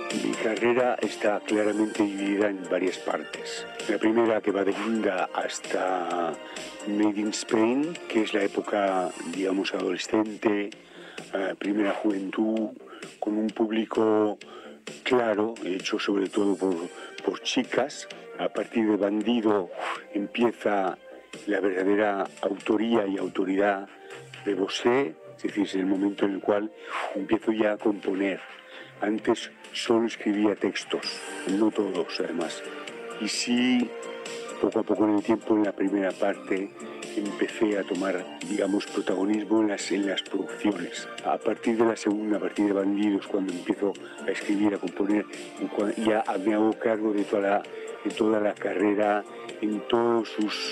Mi carrera está claramente dividida en varias partes. La primera, que va de Linda hasta Made in Spain, que es la época, digamos, adolescente, primera juventud, con un público claro, hecho sobre todo por chicas. A partir de Bandido empieza la verdadera autoría y autoridad de Bosé, es decir, es el momento en el cual empiezo ya a componer. Antes solo escribía textos, no todos además. Y sí, poco a poco en el tiempo, en la primera parte, empecé a tomar, digamos, protagonismo en las producciones. A partir de la segunda, a partir de Bandidos, cuando empiezo a escribir, a componer, ya me hago cargo de toda la carrera, en todos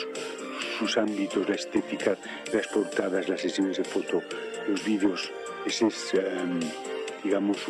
sus ámbitos, la estética, las portadas, las sesiones de foto, los vídeos. Ese es, digamos,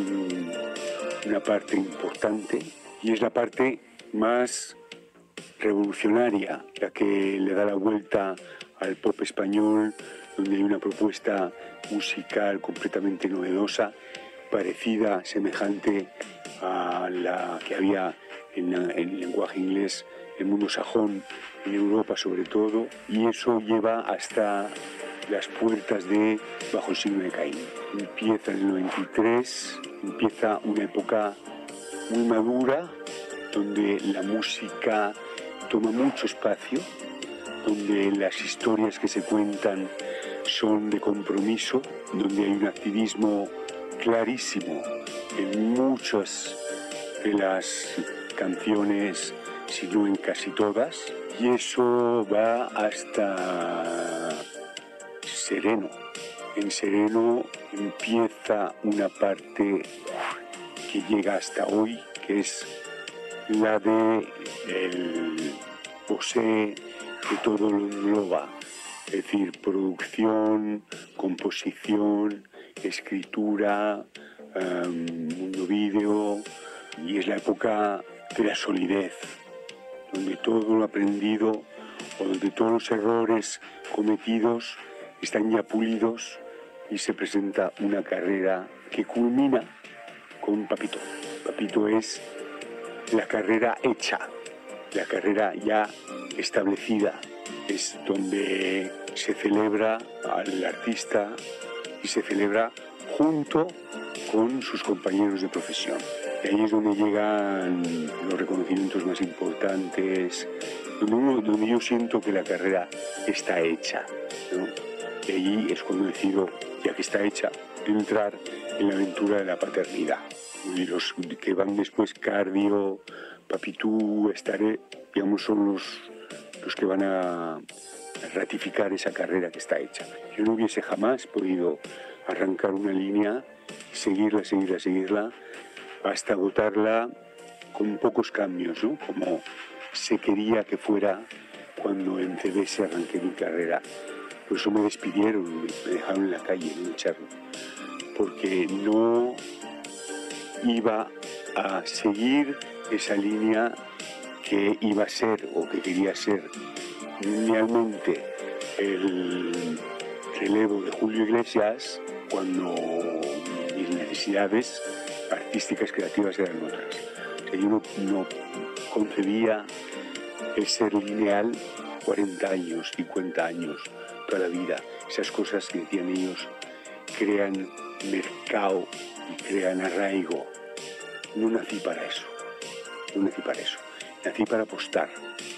una parte importante, y es la parte más revolucionaria, la que le da la vuelta al pop español, donde hay una propuesta musical completamente novedosa, parecida, semejante a la que había en el lenguaje inglés, el mundo sajón, en Europa sobre todo, y eso lleva hasta las puertas de Bajo el signo de Caín. Empieza en el 93, empieza una época muy madura, donde la música toma mucho espacio, donde las historias que se cuentan son de compromiso, donde hay un activismo clarísimo en muchas de las canciones, si no en casi todas, y eso va hasta Sereno. En Sereno empieza una parte que llega hasta hoy, que es la de el Bosé, que todo lo engloba, es decir, producción, composición, escritura, mundo vídeo, y es la época de la solidez, donde todo lo aprendido o donde todos los errores cometidos están ya pulidos y se presenta una carrera que culmina con Papito. Papito es la carrera hecha, la carrera ya establecida, es donde se celebra al artista y se celebra junto con sus compañeros de profesión. Y ahí es donde llegan los reconocimientos más importantes, donde yo siento que la carrera está hecha, ¿no? Y ahí es cuando decido, ya que está hecha, entrar en la aventura de la paternidad. Y los que van después, Cardio, Papitú, Estaré, digamos, son los que van a ratificar esa carrera que está hecha. Yo no hubiese jamás podido arrancar una línea, seguirla, hasta agotarla con pocos cambios, ¿no? Como se quería que fuera cuando en CBS arranqué mi carrera. Por eso me despidieron, me dejaron en la calle, me echaron, porque no iba a seguir esa línea que iba a ser o que quería ser linealmente el relevo de Julio Iglesias, cuando mis necesidades artísticas, creativas eran otras. O sea, yo no concebía el ser lineal 40 años, 50 años, toda la vida. Esas cosas que decían ellos crean mercado y crean arraigo. No nací para eso, nací para apostar.